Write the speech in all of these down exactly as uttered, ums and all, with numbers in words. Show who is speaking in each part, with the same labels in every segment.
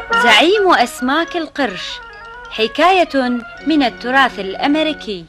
Speaker 1: زعيم أسماك القرش، حكاية من التراث الأمريكي.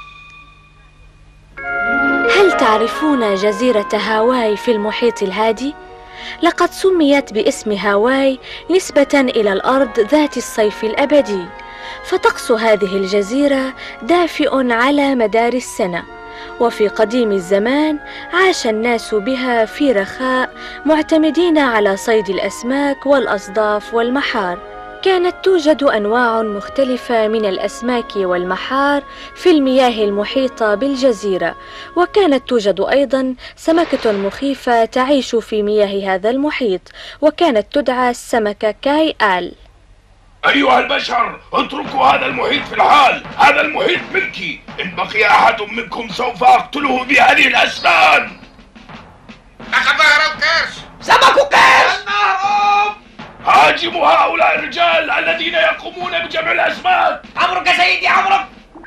Speaker 2: هل تعرفون جزيرة هاواي في المحيط الهادي؟ لقد سميت باسم هاواي نسبة إلى الأرض ذات الصيف الأبدي، فطقس هذه الجزيرة دافئ على مدار السنة، وفي قديم الزمان عاش الناس بها في رخاء معتمدين على صيد الأسماك والأصداف والمحار. كانت توجد أنواع مختلفة من الأسماك والمحار في المياه المحيطة بالجزيرة، وكانت توجد أيضا سمكة مخيفة تعيش في مياه هذا المحيط، وكانت تدعى السمكة كاي آل.
Speaker 3: أيها البشر، اتركوا هذا المحيط في الحال، هذا المحيط ملكي، إن بقي أحد منكم سوف أقتله بهذه الأسنان.
Speaker 4: لقد ظهر القرش.
Speaker 5: سمكوا قرش.
Speaker 4: النهر.
Speaker 3: هاجموا هؤلاء الرجال الذين يقومون بجمع الأسماك.
Speaker 5: عمرك يا سيدي عمرك.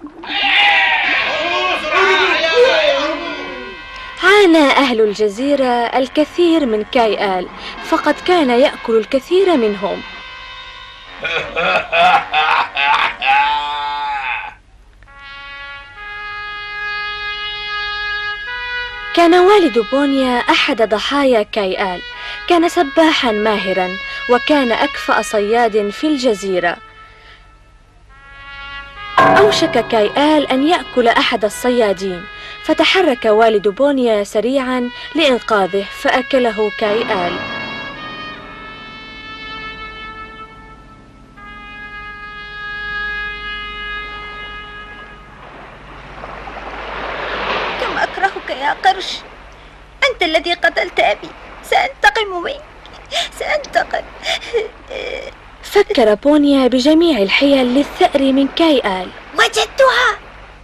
Speaker 2: عانى أهل الجزيرة الكثير من كاي آل، فقد كان يأكل الكثير منهم. كان والد بونيا أحد ضحايا كاي آل. كان سباحا ماهرا، وكان أكفأ صياد في الجزيرة. أوشك كاي آل أن يأكل أحد الصيادين، فتحرك والد بونيا سريعا لإنقاذه، فأكله كاي آل.
Speaker 1: كم أكرهك يا قرش، أنت الذي قتلت أبي، سأنتقم منك، سأنتقم.
Speaker 2: فكر بونيا بجميع الحيل للثأر من كاي آل.
Speaker 1: وجدتها.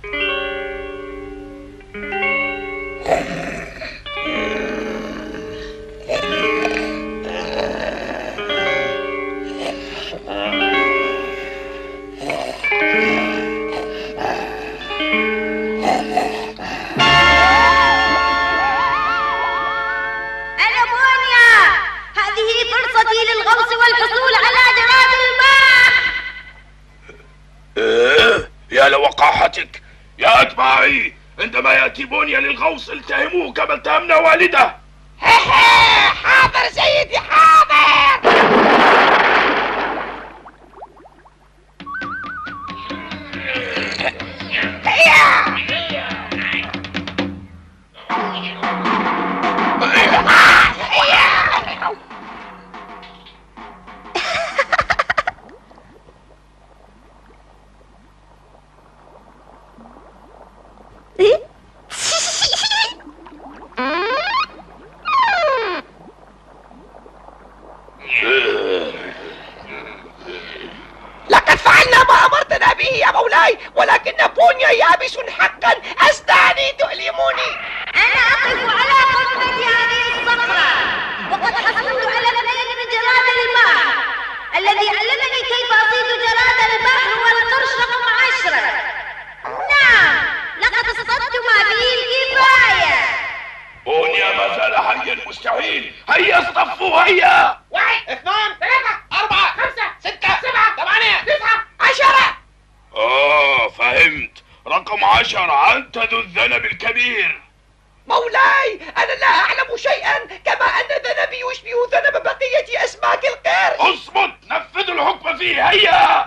Speaker 6: للغوص والحصول على جراد الماء.
Speaker 3: إيه يا لوقاحتك يا أتباعي، عندما يأتي بونيا للغوص التهموه كما اتهمنا والده.
Speaker 5: حاضر سيدي حاضر. لقد فعلنا ما أمرتنا به يا مولاي، ولكن بونيا يابس حقا، أسناني تؤلمني.
Speaker 6: أنا أقف على قمة هذه الصخرة، وقد حصلت على اثنين من جراد الماء. الذي علمني كيف أصيد جراد البحر والقرش رقم عشرة. نعم، لقد اصطدت ما فيه الكفاية.
Speaker 3: بونيا ما زال حيا، مستحيل. هيا اصطفوا، هيا.
Speaker 5: واحد اثنان ثلاثة أربعة خمسة ستة سبعة ثمانية تسعة عشرة.
Speaker 3: آه فهمت، رقم عشرة، أنت ذو الذنب الكبير.
Speaker 5: مولاي أنا لا أعلم شيئا، كما أن ذنبي يشبه ذنب بقية أسماك القرش.
Speaker 3: اصمت، نفذوا الحكم فيه، هيا.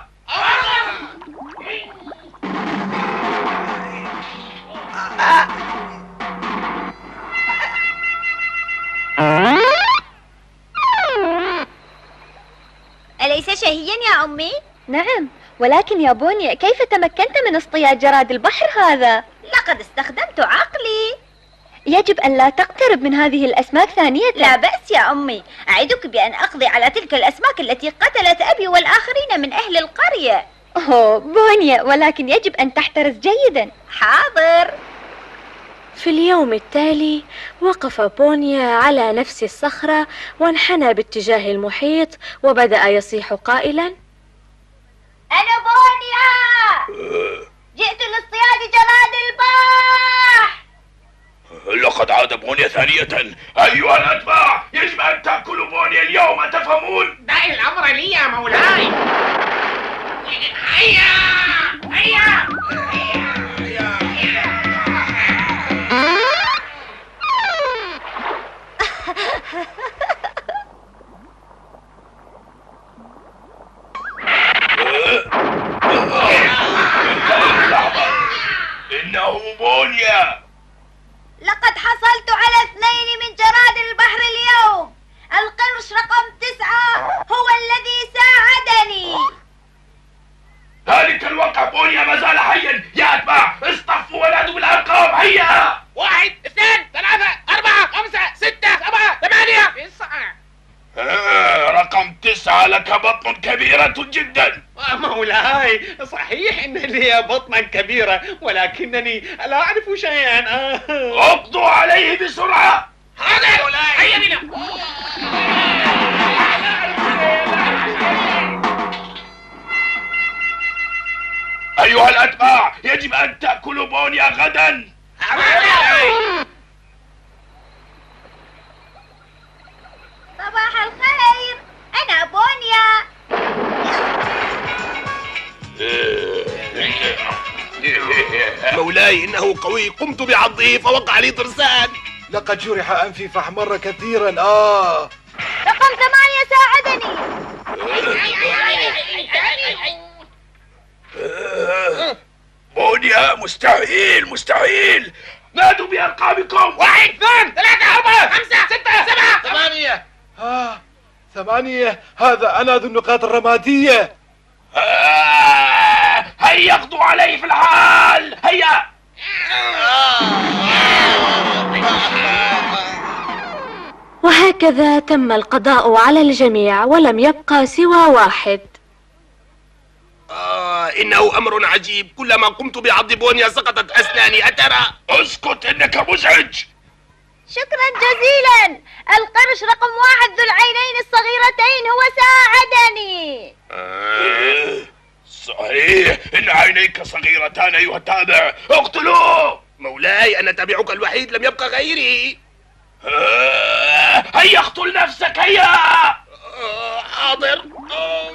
Speaker 6: أليس شهيا يا أمي؟
Speaker 1: نعم، ولكن يا بونيا كيف تمكنت من اصطياد جراد البحر هذا؟
Speaker 6: لقد استخدمت عقلي.
Speaker 1: يجب أن لا تقترب من هذه الأسماك ثانية.
Speaker 6: لا بأس يا أمي، أعدك بأن أقضي على تلك الأسماك التي قتلت أبي والآخرين من أهل القرية.
Speaker 1: أوه بونيا، ولكن يجب أن تحترس جيدا.
Speaker 6: حاضر.
Speaker 2: في اليوم التالي وقف بونيا على نفس الصخرة وانحنى باتجاه المحيط، وبدأ يصيح قائلا:
Speaker 6: أنا بونيا، جئت لاصطياد جراد البحر.
Speaker 3: لقد عاد بونيا ثانية. أيها الأتباع، يجب أن تأكلوا بونيا اليوم، أتفهمون؟
Speaker 5: دع الأمر لي يا مولاي. هيا هيا
Speaker 3: إنه بونيا.
Speaker 6: لقد حصلت على اثنين من جراد البحر اليوم. القرش رقم تسعة هو الذي ساعدني.
Speaker 3: ذلك الوقع بونيا ما زال حيا. يا أتباع اصطفوا ونادوا بالأرقام. هيا.
Speaker 5: واحد اثنين ثلاثة أربعة خمسة ستة سبعة ثمانية تسعة.
Speaker 3: آه، رقم تسعة لك بطن كبيرة جدا.
Speaker 5: مولاي، صحيح إن لي بطنا كبيرة، ولكنني لا أعرف شيئا.
Speaker 3: اقضوا عليه بسرعة.
Speaker 5: هذا مولاي. هيا بنا.
Speaker 3: أيها الأتباع، يجب أن تأكلوا بونيا غدا.
Speaker 6: صباح الخير، أنا بونيا.
Speaker 3: مولاي، إنه قوي. قمت بعضه فوقع لي ضرسان.
Speaker 7: لقد جرح أنفي فاحمر كثيرا. آه
Speaker 6: رقم ثمانية ساعدني.
Speaker 3: بونيا مستحيل مستحيل. نادوا بأرقامكم.
Speaker 5: واحد اثنين ثلاثة أربعة خمسة ستة سبعة ثمانية.
Speaker 7: آه ثمانية. هذا أنا ذو النقاط الرمادية.
Speaker 3: آه، هيا اقضوا عليه في الحال. هيا.
Speaker 2: وهكذا تم القضاء على الجميع ولم يبقى سوى واحد.
Speaker 3: آه، إنه أمر عجيب. كلما قمت بعض بونيا سقطت أسناني. أترى؟ اسكت، إنك مزعج.
Speaker 6: شكرا جزيلا. القرش رقم واحد ذو العينين الصغيرتين هو ساعدني.
Speaker 3: آه، صحيح، إن عينيك صغيرتان أيها التابع. اقتلوه. مولاي، أنا تابعك الوحيد، لم يبقى غيري. آه، هيا اقتل نفسك. هيا. آه، حاضر. آه.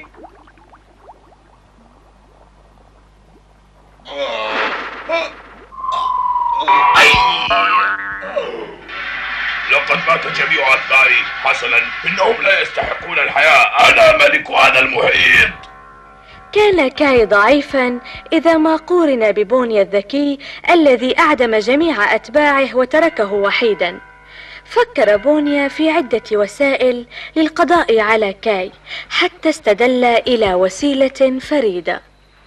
Speaker 3: أي. لقد مات جميع أتباعي. حسنا، إنهم لا يستحقون الحياة. أنا ملك هذا المحيط.
Speaker 2: كان كاي ضعيفا إذا ما قورن ببونيا الذكي الذي أعدم جميع أتباعه وتركه وحيدا. فكر بونيا في عدة وسائل للقضاء على كاي حتى استدل إلى وسيلة فريدة.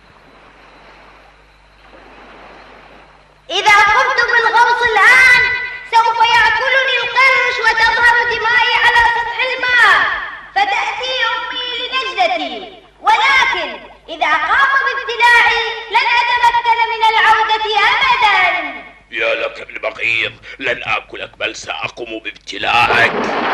Speaker 6: إذا قمت بالغوص الآن سوف يأكلني القرش وتظهر دمائي على سطح الماء، فتأتي أمي لنجدتي، ولكن إذا قام بابتلاعي لن أتمكن من العودة أبدا.
Speaker 3: يا لك ابن بغيض، لن آكلك بل سأقوم بابتلاعك.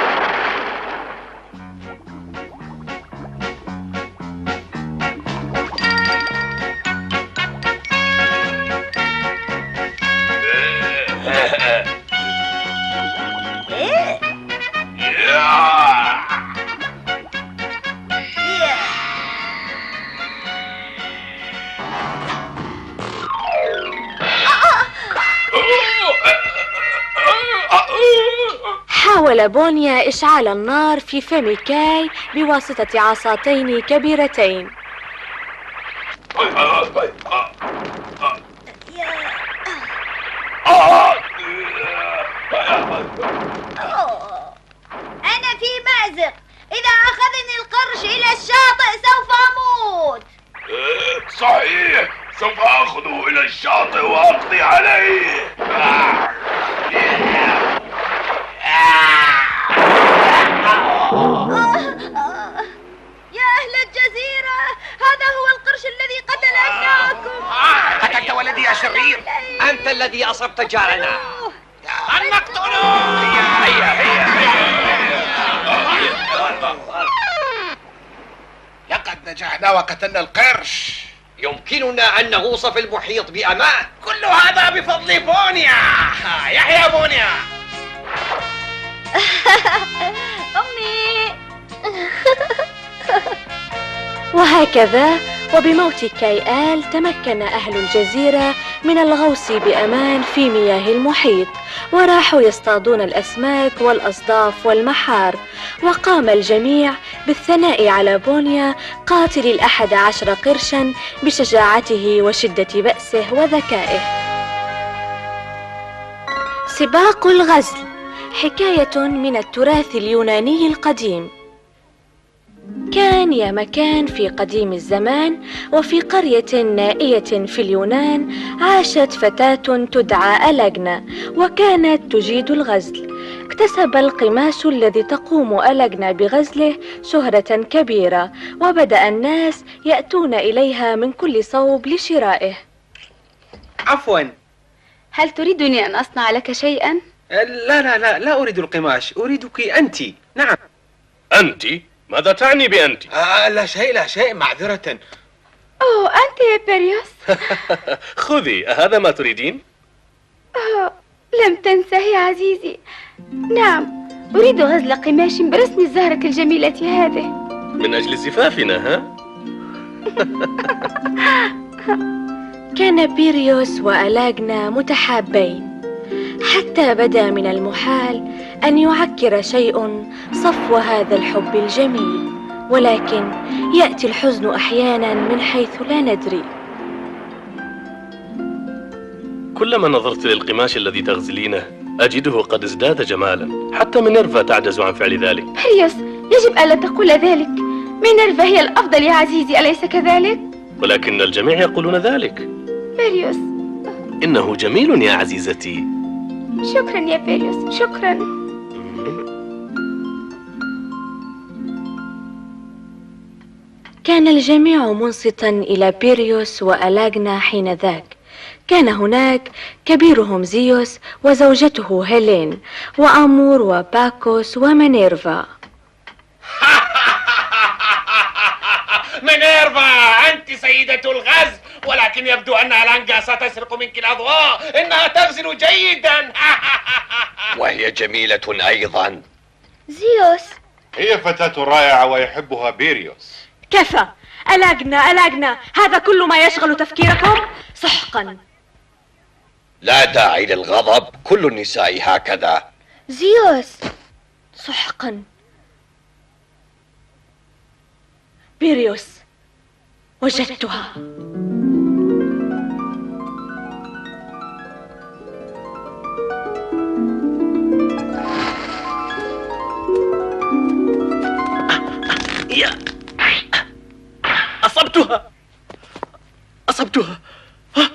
Speaker 2: حاول بونيا إشعال النار في فم كاي بواسطة عصاتين كبيرتين.
Speaker 6: أنا في مأزق، إذا أخذني القرش إلى الشاطئ سوف أموت.
Speaker 3: صحيح، سوف أخذه إلى الشاطئ وأقضي عليه.
Speaker 6: يا أهل الجزيرة، هذا هو القرش الذي قتل أبناءكم.
Speaker 5: قتلت ولدي يا شرير. أنت الذي أصبت جارنا. المقتول.
Speaker 3: هيا هيا هيا.
Speaker 4: لقد نجحنا وقتلنا القرش.
Speaker 5: يمكننا أن نغوص في المحيط بأمان.
Speaker 4: كل
Speaker 5: كل هذا بفضل بونيا. يحيى بونيا.
Speaker 1: أمي.
Speaker 2: وهكذا وبموت كايآل تمكن أهل الجزيرة من الغوص بأمان في مياه المحيط، وراحوا يصطادون الأسماك والأصداف والمحار. وقام الجميع بالثناء على بونيا قاتل الأحد عشر قرشا بشجاعته وشدة بأسه وذكائه. سباق الغزل حكاية من التراث اليوناني القديم. كان يا مكان في قديم الزمان وفي قرية نائية في اليونان عاشت فتاة تدعى ألاجنا، وكانت تجيد الغزل. اكتسب القماش الذي تقوم ألاجنا بغزله شهرة كبيرة، وبدأ الناس يأتون إليها من كل صوب لشرائه.
Speaker 8: عفوا،
Speaker 9: هل تريدني أن أصنع لك شيئا؟
Speaker 8: لا لا لا لا أريد القماش، أريدك أنت. نعم.
Speaker 3: أنت؟ ماذا تعني بأنت؟
Speaker 8: آه لا شيء لا شيء، معذرة.
Speaker 9: أوه أنت يا بيريوس.
Speaker 3: خذي، أهذا ما تريدين؟
Speaker 9: أوه لم تنسه يا عزيزي. نعم، أريد غزل قماش برسم الزهرة الجميلة هذه.
Speaker 3: من أجل زفافنا ها؟
Speaker 2: كان بيريوس وألاجنا متحابين، حتى بدا من المحال أن يعكر شيء صفو هذا الحب الجميل، ولكن يأتي الحزن أحيانا من حيث لا ندري.
Speaker 3: كلما نظرت للقماش الذي تغزلينه أجده قد ازداد جمالا، حتى مينيرفا تعجز عن فعل ذلك.
Speaker 9: بيريوس، يجب ألا تقول ذلك. مينيرفا هي الأفضل يا عزيزي، أليس كذلك؟
Speaker 3: ولكن الجميع يقولون ذلك.
Speaker 9: بيريوس،
Speaker 3: إنه جميل يا عزيزتي.
Speaker 9: شكرا يا بيريوس، شكرا.
Speaker 2: كان الجميع منصتا إلى بيريوس وألاجنا حين ذاك. كان هناك كبيرهم زيوس وزوجته هيلين وأمور وباكوس ومينيرفا.
Speaker 5: مينيرفا، أنت سيدة الغزل، ولكن يبدو أن ألانجا ستسرق منك الأضواء. إنها تغزل جيدا.
Speaker 10: وهي جميلة أيضا.
Speaker 1: زيوس
Speaker 11: هي فتاة رائعة ويحبها بيريوس.
Speaker 2: كفى. ألاجنا ألاجنا، هذا كل ما يشغل تفكيركم؟ سحقا.
Speaker 10: لا داعي للغضب، كل النساء هكذا.
Speaker 1: زيوس
Speaker 2: سحقا. بيريوس، وجدتها.
Speaker 3: يا أصبتها أصبتها. ها؟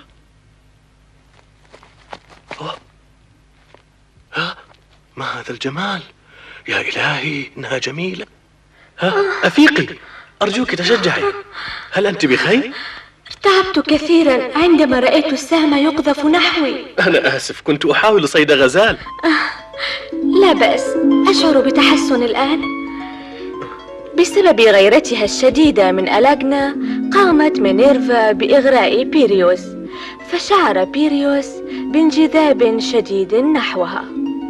Speaker 3: ها؟ ما هذا الجمال؟ يا إلهي، إنها جميلة. ها؟ أفيقي، أرجوك تشجعي. هل أنت بخير؟
Speaker 2: ارتعبت كثيرا عندما رأيت السهم يقذف نحوي.
Speaker 3: أنا آسف، كنت أحاول صيد غزال.
Speaker 2: لا بأس، أشعر بتحسن الآن. بسبب غيرتها الشديدة من ألاجنا قامت مينيرفا بإغراء بيريوس، فشعر بيريوس بانجذاب شديد نحوها.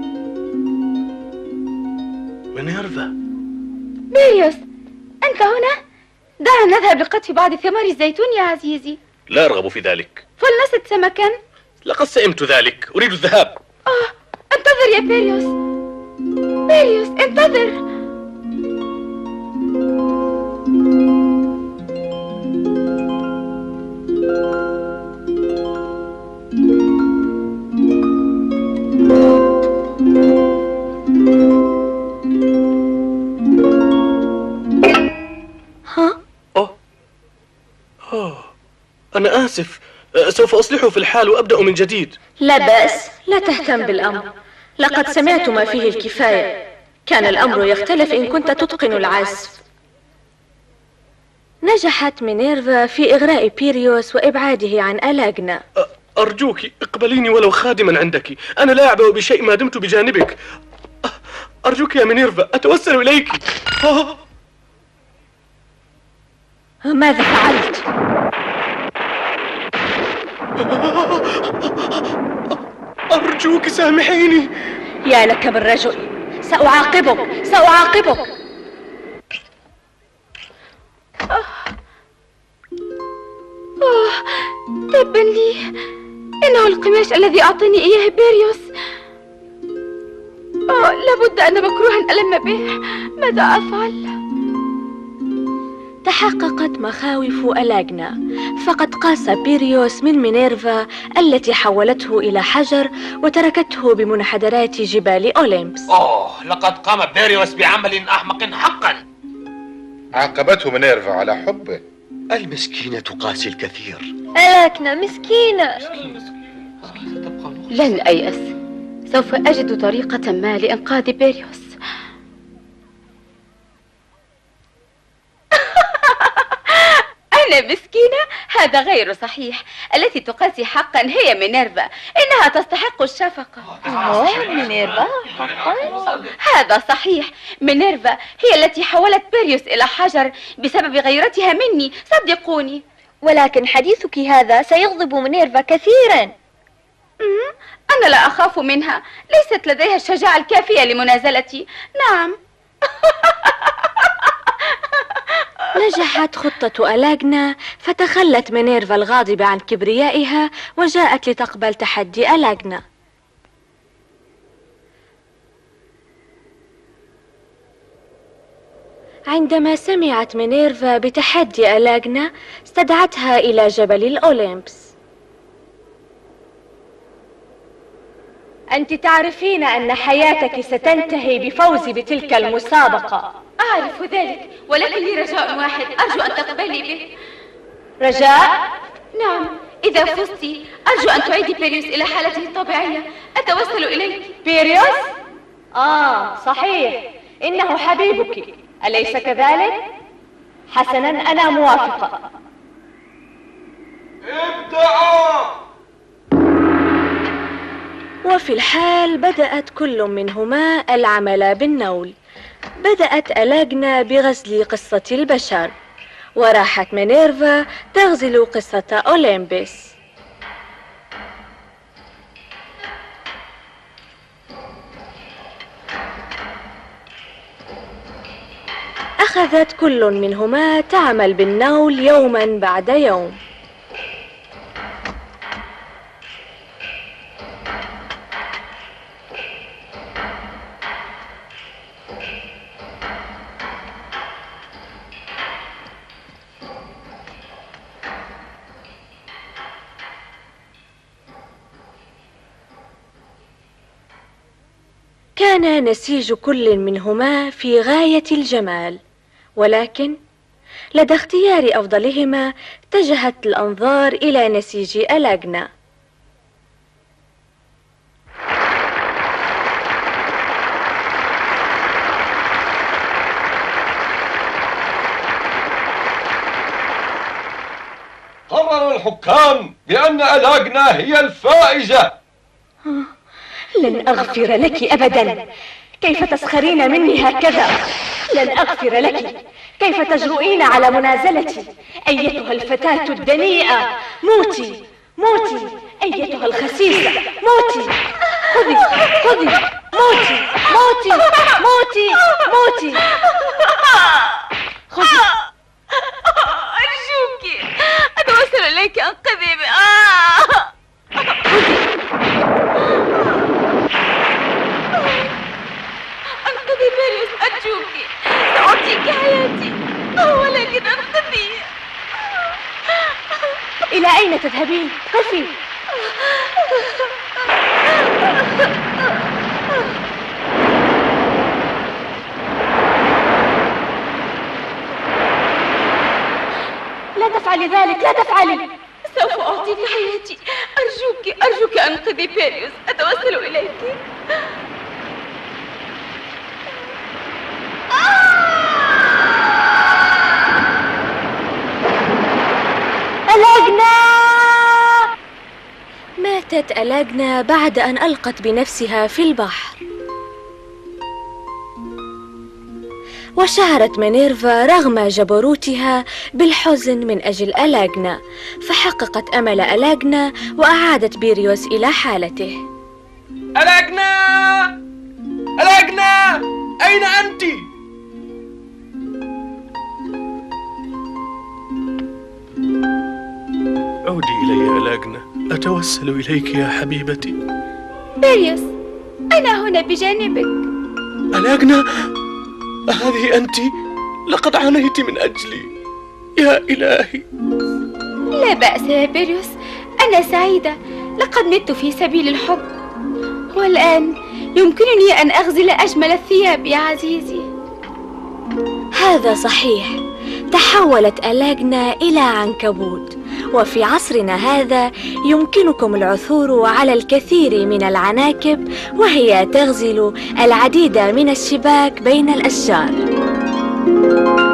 Speaker 3: مينيرفا.
Speaker 9: بيريوس، أنت هنا؟ دعنا نذهب لقطف بعض ثمار الزيتون يا عزيزي.
Speaker 3: لا أرغب في ذلك.
Speaker 9: فلنصد سمكا.
Speaker 3: لقد سئمت ذلك، أريد الذهاب.
Speaker 9: آه، انتظر يا بيريوس. بيريوس، انتظر.
Speaker 2: ها؟
Speaker 3: أوه. أوه. أنا آسف، سوف أصلحه في الحال وأبدأ من جديد.
Speaker 2: لا بأس، لا تهتم بالأمر، لقد سمعت ما فيه الكفاية. كان الأمر يختلف إن كنت تتقن العزف. نجحت مينيرفا في إغراء بيريوس وإبعاده عن ألاجنا.
Speaker 3: أرجوك اقبليني ولو خادما عندك، أنا لا أعبأ بشيء ما دمت بجانبك. أرجوك يا مينيرفا، أتوسل إليك.
Speaker 2: ماذا فعلت؟
Speaker 5: أرجوك سامحيني.
Speaker 2: يا لك من رجل، سأعاقبك سأعاقبك.
Speaker 9: آه. آه. تبا لي، إنه القماش الذي أعطاني إياه بيريوس. آه. لابد أن مكروها ألم به. ماذا أفعل؟
Speaker 2: تحققت مخاوف ألاغنا، فقد قاس بيريوس من مينيرفا التي حولته إلى حجر وتركته بمنحدرات جبال أوليمبس.
Speaker 3: أوه، لقد قام بيريوس بعمل أحمق حقا.
Speaker 11: عاقبته مينيرفا على حبه.
Speaker 10: المسكينة قاسي الكثير.
Speaker 1: ألاغنا مسكينة.
Speaker 9: لن أيأس، سوف أجد طريقة ما لإنقاذ بيريوس. أنا مسكينة؟ هذا غير صحيح. التي تقاسي حقا هي مينيرفا، إنها تستحق الشفقة.
Speaker 1: أوه، مينيرفا حقا؟
Speaker 9: هذا صحيح. مينيرفا هي التي حولت بيريوس إلى حجر بسبب غيرتها مني، صدقوني.
Speaker 1: ولكن حديثك هذا سيغضب مينيرفا كثيرا.
Speaker 9: أنا لا أخاف منها، ليست لديها الشجاعة الكافية لمنازلتي. نعم.
Speaker 2: نجحت خطة ألاغنا، فتخلت مينيرفا الغاضبة عن كبريائها وجاءت لتقبل تحدي ألاغنا. عندما سمعت مينيرفا بتحدي ألاغنا استدعتها إلى جبل الأوليمبس. أنت تعرفين أن حياتك ستنتهي بفوزي بتلك المسابقة.
Speaker 9: أعرف ذلك، ولكن لي رجاء واحد أرجو أن تقبلي به.
Speaker 2: رجاء؟
Speaker 9: نعم، إذا فزت أرجو أن تعيدي بيريوس إلى حالته الطبيعية. أتوسل إليك.
Speaker 2: بيريوس؟ آه صحيح، إنه حبيبك، أليس كذلك؟ حسنا، أنا موافقة.
Speaker 4: ابدأوا.
Speaker 2: وفي الحال بدأت كل منهما العمل بالنول. بدأت ألاغنا بغزل قصة البشر، وراحت مينيرفا تغزل قصة أوليمبس. أخذت كل منهما تعمل بالنول يوما بعد يوم. كان نسيج كل منهما في غاية الجمال، ولكن لدى اختيار أفضلهما اتجهت الأنظار إلى نسيج ألاغنا.
Speaker 12: قرر الحكام بأن ألاغنا هي الفائزة.
Speaker 2: لن أغفر لك أبدا. كيف تسخرين مني هكذا؟ لن أغفر لك. كيف تجرؤين على منازلتي أيتها الفتاة الدنيئة؟ موتي موتي أيتها الخسيسة، موتي. خذي خذي، موتي موتي موتي موتي. خذي.
Speaker 9: أرجوك أتوسل إليك، أنقذي. أنقذي بيريوس، أرجوك، سأعطيك حياتي، ولكن أنقذي.
Speaker 2: إلى أين تذهبين؟ قفي. لا تفعلي ذلك، لا تفعلي.
Speaker 9: سوف أعطيك حياتي، أرجوك أرجوك أنقذي بيريوس، أتوسل إليك.
Speaker 2: ألاغنا! ماتت ألاغنا بعد أن ألقت بنفسها في البحر. وشعرت مينيرفا رغم جبروتها بالحزن من أجل ألاغنا، فحققت أمل ألاغنا وأعادت بيريوس إلى حالته.
Speaker 13: ألاغنا! ألاغنا! أين أنت؟
Speaker 14: عودي إلي ألاغنا، أتوسل إليك يا حبيبتي.
Speaker 9: بيريوس، أنا هنا بجانبك.
Speaker 14: ألاغنا، هذه أنت؟ لقد عانيت من أجلي يا إلهي.
Speaker 9: لا بأس يا بيريوس، أنا سعيدة، لقد مت في سبيل الحب، والآن يمكنني أن أغزل أجمل الثياب يا عزيزي.
Speaker 2: هذا صحيح، تحولت ألاغنا إلى عنكبوت، وفي عصرنا هذا يمكنكم العثور على الكثير من العناكب وهي تغزل العديد من الشباك بين الأشجار.